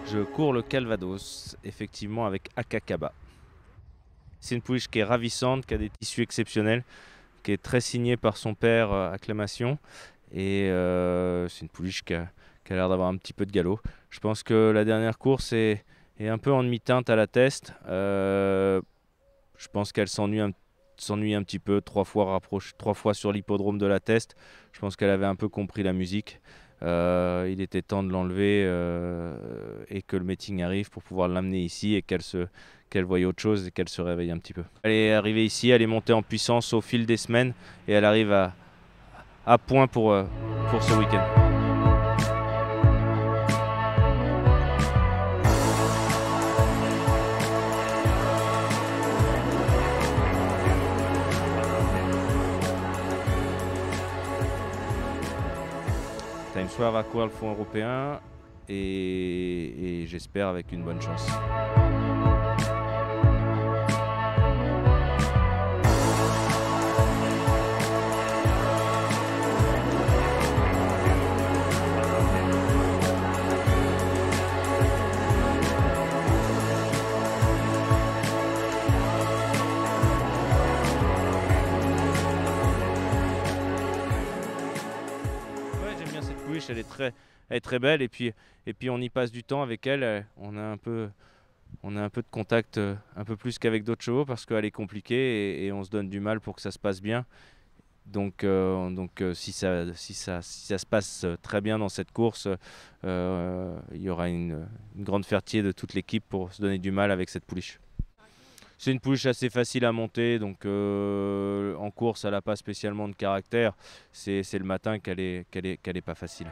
Je cours le Calvados, effectivement avec Akakaba. C'est une pouliche qui est ravissante, qui a des tissus exceptionnels, qui est très signée par son père, Acclamation. Et c'est une pouliche qui a l'air d'avoir un petit peu de galop. Je pense que la dernière course est un peu en demi-teinte à la test. Je pense qu'elle s'ennuie un petit peu, 3 fois sur l'hippodrome de la test. Je pense qu'elle avait un peu compris la musique. Il était temps de l'enlever et que le meeting arrive pour pouvoir l'amener ici et qu'elle voie autre chose et qu'elle se réveille un petit peu. Elle est arrivée ici, elle est montée en puissance au fil des semaines et elle arrive à point pour ce week-end. Time Soir va courir le fond européen et j'espère avec une bonne chance. Elle est très belle et puis on y passe du temps avec elle. On a un peu de contact un peu plus qu'avec d'autres chevaux parce qu'elle est compliquée et on se donne du mal pour que ça se passe bien. Donc si ça se passe très bien dans cette course, il y aura une grande fierté de toute l'équipe pour se donner du mal avec cette pouliche. C'est une pouliche assez facile à monter, donc en course elle n'a pas spécialement de caractère. C'est le matin qu'elle est pas facile.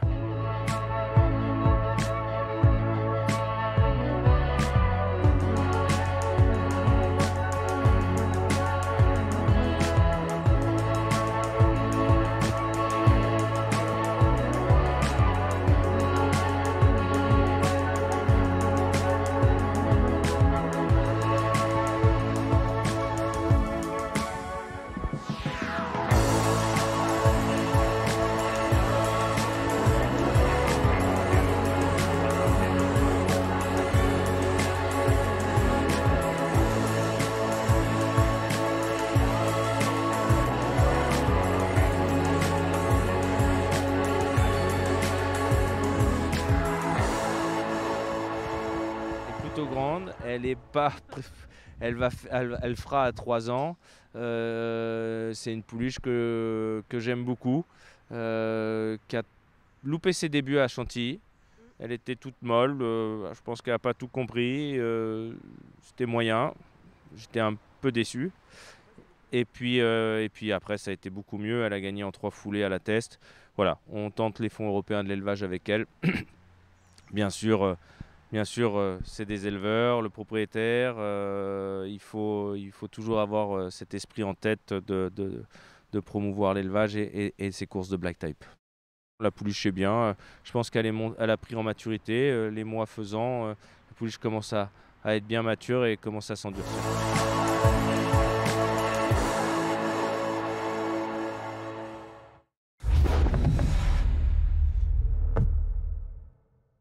Grande, elle est pas, elle fera à 3 ans. C'est une pouliche que j'aime beaucoup, qui a loupé ses débuts à Chantilly. Elle était toute molle, je pense qu'elle n'a pas tout compris, c'était moyen, j'étais un peu déçu. Et puis après ça a été beaucoup mieux, elle a gagné en 3 foulées à la test. Voilà, on tente les fonds européens de l'élevage avec elle. Bien sûr, c'est des éleveurs, le propriétaire. Il faut toujours avoir cet esprit en tête de promouvoir l'élevage et ses courses de black type. La pouliche est bien. Je pense qu'elle a pris en maturité. Les mois faisant, la pouliche commence à être bien mature et commence à s'endurcir.